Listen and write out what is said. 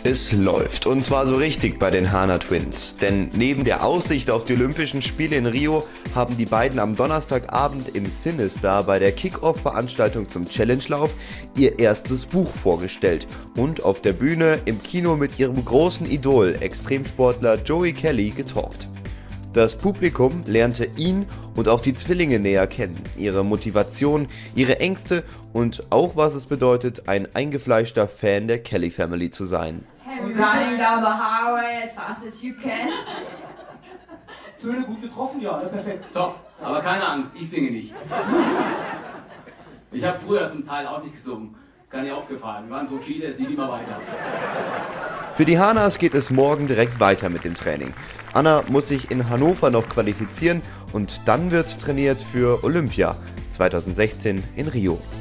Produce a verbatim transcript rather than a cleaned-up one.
Es läuft, und zwar so richtig bei den Hana Twins, denn neben der Aussicht auf die Olympischen Spiele in Rio haben die beiden am Donnerstagabend im Cinestar bei der Kick-Off-Veranstaltung zum Challenge-Lauf ihr erstes Buch vorgestellt und auf der Bühne im Kino mit ihrem großen Idol, Extremsportler Joey Kelly, getalkt. Das Publikum lernte ihn und auch die Zwillinge näher kennen, ihre Motivation, ihre Ängste und auch was es bedeutet, ein eingefleischter Fan der Kelly Family zu sein. Running down the highway as fast as you can. Töne gut getroffen, ja, perfekt. Top, aber keine Angst, ich singe nicht. Ich habe früher zum Teil auch nicht gesungen, gar nicht aufgefallen. Wir waren so viele, es lief immer weiter. Für die Hanas geht es morgen direkt weiter mit dem Training. Anna muss sich in Hannover noch qualifizieren und dann wird trainiert für Olympia zweitausendsechzehn in Rio.